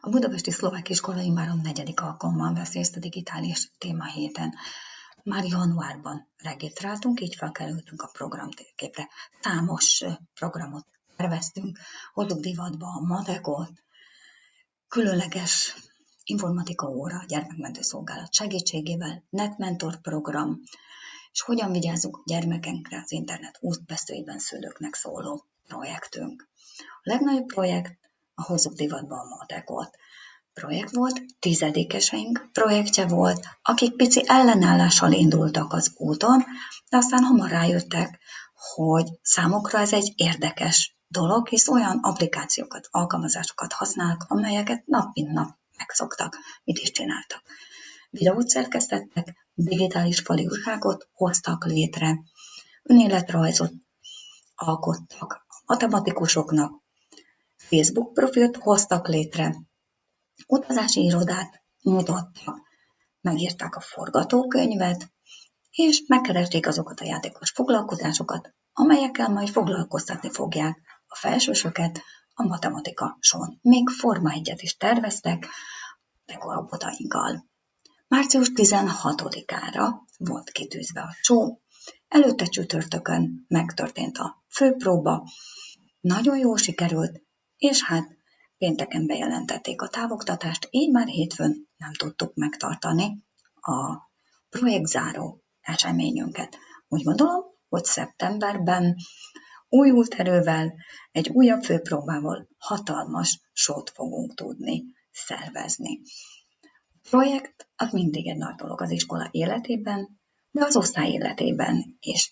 A Budapesti Szlovák Iskola immáron 4. alkalommal vesz részt a digitális témahéten. Már januárban regisztráltunk, így felkerültünk a programtérképre. Számos programot terveztünk, hozunk divatba a matekot, különleges informatika óra, gyermekmentő szolgálat segítségével, netmentor program, és hogyan vigyázzunk a gyermekenkre az internet útbeszédben szülőknek szóló projektünk. A legnagyobb projekt a Hozzuk divatba a matekot projekt volt, 10-eseink projektje volt, akik pici ellenállással indultak az úton, de aztán hamar rájöttek, hogy számukra ez egy érdekes dolog, hisz olyan applikációkat, alkalmazásokat használnak, amelyeket nap mint nap megszoktak. Mit is csináltak? Videót szerkesztettek, digitális fali újságot hoztak létre, önéletrajzot alkottak, matematikusoknak Facebook profilt hoztak létre, utazási irodát nyitottak, megírták a forgatókönyvet, és megkeresték azokat a játékos foglalkozásokat, amelyekkel majd foglalkoztatni fogják a felsősöket a matematika son. Még Forma 1-et is terveztek robotainkkal. Március 16-ára volt kitűzve a show, előtte csütörtökön megtörtént a főpróba, nagyon jól sikerült, és hát pénteken bejelentették a távoktatást, így már hétfőn nem tudtuk megtartani a projektzáró eseményünket. Úgy gondolom, hogy szeptemberben újult erővel, egy újabb főpróbával hatalmas sót fogunk tudni szervezni. A projekt az mindig egy nagy dolog az iskola életében, de az osztály életében is.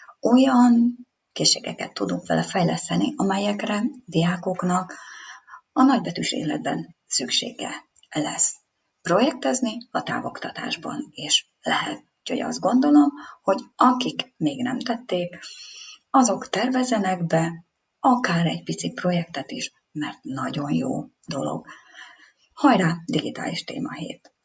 Olyan készségeket tudunk vele fejleszteni, amelyekre diákoknak a nagybetűs életben szüksége lesz. Projektezni a távoktatásban is lehet. Úgyhogy azt gondolom, hogy akik még nem tették, azok tervezzenek be akár egy pici projektet is, mert nagyon jó dolog. Hajrá, digitális témahét!